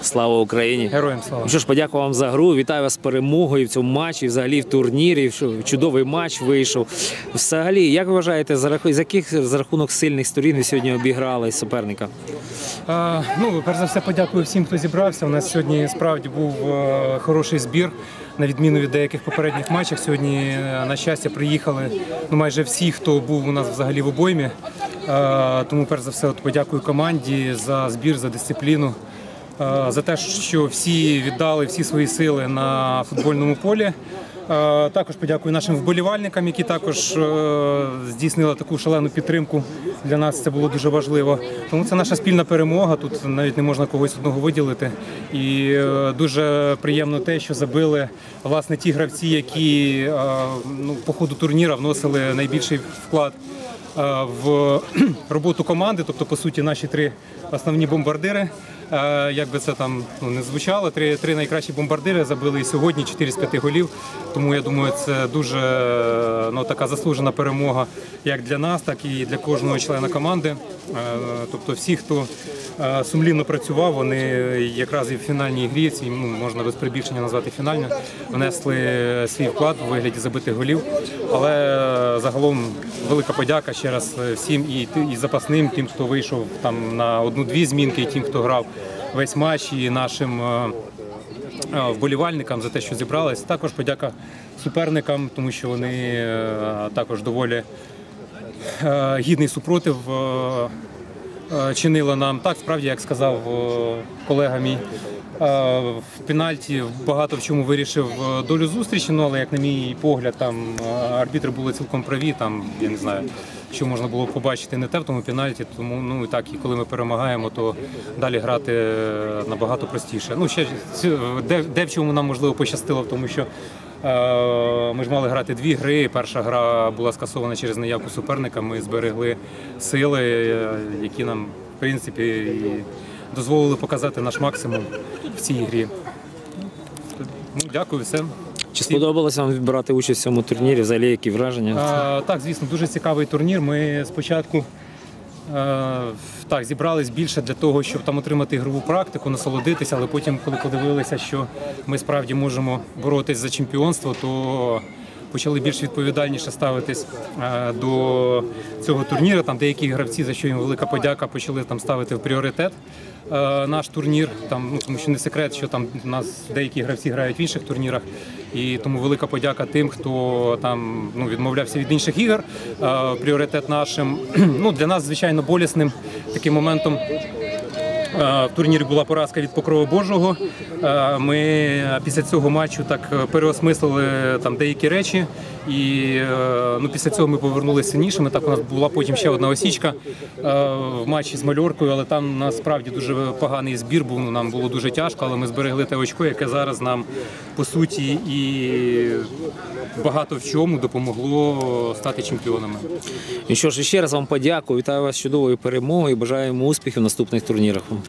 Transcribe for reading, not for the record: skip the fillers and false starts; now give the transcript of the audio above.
Слава Україні! Героям слава! Ну що ж, подякую вам за гру. Вітаю вас з перемогою в цьому матчі, взагалі в турнірі. Чудовий матч вийшов. Взагалі, як ви вважаєте, з яких за рахунок сильних сторін ви сьогодні обіграли суперника? Перш за все, подякую всім, хто зібрався. У нас сьогодні справді був хороший збір. На відміну від деяких попередніх матчів, сьогодні, на щастя, приїхали майже всі, хто був у нас взагалі в обоймі. Тому, перш за все, подякую команді за збір, за дисципліну, за те, що всі віддали всі свої сили на футбольному полі. Також подякую нашим вболівальникам, які також здійснили таку шалену підтримку. Для нас це було дуже важливо. Тому це наша спільна перемога, тут навіть не можна когось одного виділити. І дуже приємно те, що забили власне ті гравці, які по ходу турніру вносили найбільший вклад в роботу команди, тобто, по суті, наші три основні бомбардири. Як би це там не звучало, три найкращі бомбардири забили і сьогодні 4 з 5 голів. Тому я думаю, це дуже така заслужена перемога як для нас, так і для кожного члена команди. Тобто всі, хто сумлінно працював, вони якраз і в фінальній грі, можна без прибільшення назвати фінальною, внесли свій вклад у вигляді забитих голів. Але загалом велика подяка ще раз всім і запасним, тим, хто вийшов там на 1-2 змінки, і тим, хто грав весь матч, і нашим вболівальникам за те, що зібрались. Також подяка суперникам, тому що вони також доволі гідний супротив чинили нам. Так, справді, як сказав колега мій, в пенальті багато в чому вирішив долю зустрічі, але, як на мій погляд, там арбітри були цілком праві, там, я не знаю, що можна було побачити не те в тому пенальті, тому і коли ми перемагаємо, то далі грати набагато простіше. Ще де в чому нам, можливо, пощастило, в тому, що ми ж мали грати 2 гри, перша гра була скасована через неявку суперника, ми зберегли сили, які нам, в принципі, дозволили показати наш максимум в цій грі. Дякую всім. Чи сподобалося вам брати участь в цьому турнірі? Взагалі, які враження? Так, звісно, дуже цікавий турнір. Ми спочатку зібрались більше для того, щоб там отримати ігрову практику, насолодитися, але потім, коли подивилися, що ми справді можемо боротись за чемпіонство, то почали більш відповідальніше ставитись до цього турніру. Там деякі гравці, за що їм велика подяка, почали там ставити в пріоритет наш турнір, тому що не секрет, що там у нас деякі гравці грають в інших турнірах, і тому велика подяка тим, хто там відмовлявся від інших ігор. Пріоритет нашим. Для нас, звичайно, болісним таким моментом в турнірі була поразка від Покрова Божого. Ми після цього матчу так переосмислили там деякі речі, і після цього ми повернулися сильнішими. Так, у нас була потім ще одна осічка в матчі з Мальоркою, але там насправді дуже поганий збір був, нам було дуже тяжко, але ми зберегли те очко, яке зараз нам, по суті, і багато в чому допомогло стати чемпіонами. І що ж, ще раз вам подякую, вітаю вас з чудовою перемогою і бажаємо успіхів в наступних турнірах.